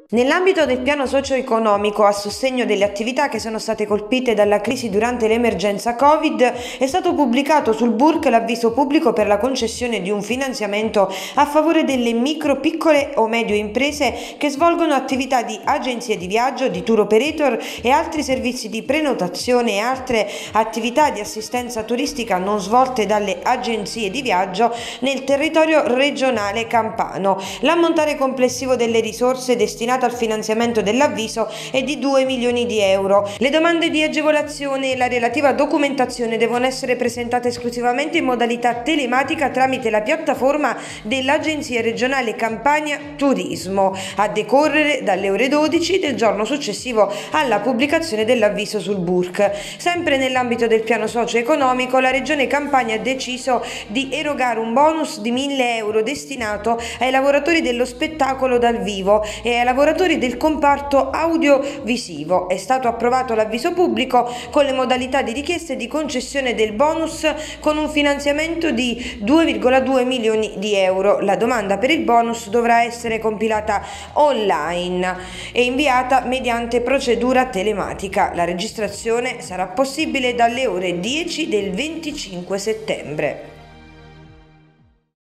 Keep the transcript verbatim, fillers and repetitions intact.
Nell'ambito del piano socio-economico a sostegno delle attività che sono state colpite dalla crisi durante l'emergenza Covid, è stato pubblicato sul Burk l'avviso pubblico per la concessione di un finanziamento a favore delle micro, piccole o medio imprese che svolgono attività di agenzie di viaggio, di tour operator e altri servizi di prenotazione e altre attività di assistenza turistica non svolte dalle agenzie di viaggio nel territorio regionale campano. L'ammontare complessivo delle risorse destinate al finanziamento dell'avviso è di due milioni di euro. Le domande di agevolazione e la relativa documentazione devono essere presentate esclusivamente in modalità telematica tramite la piattaforma dell'Agenzia regionale Campania Turismo, a decorrere dalle ore dodici del giorno successivo alla pubblicazione dell'avviso sul Burk. Sempre nell'ambito del piano socio-economico, la Regione Campania ha deciso di erogare un bonus di mille euro destinato ai lavoratori dello spettacolo dal vivo e ai lavoratori del comparto audiovisivo. È stato approvato l'avviso pubblico con le modalità di richiesta e di concessione del bonus con un finanziamento di due virgola due milioni di euro. La domanda per il bonus dovrà essere compilata online e inviata mediante procedura telematica. La registrazione sarà possibile dalle ore dieci del venticinque settembre.